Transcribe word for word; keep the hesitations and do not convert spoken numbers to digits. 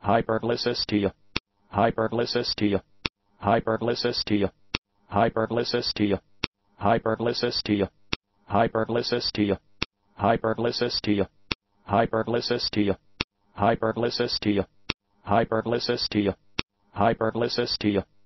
hyperglycemia, hyperglycemia, hyperglycemia, hyperglycemia, hyperglycemia, hyperglycemia, hyperglycemia, hyperglycemia, hyperglycemia, hyperglycemia, hyperglycemia,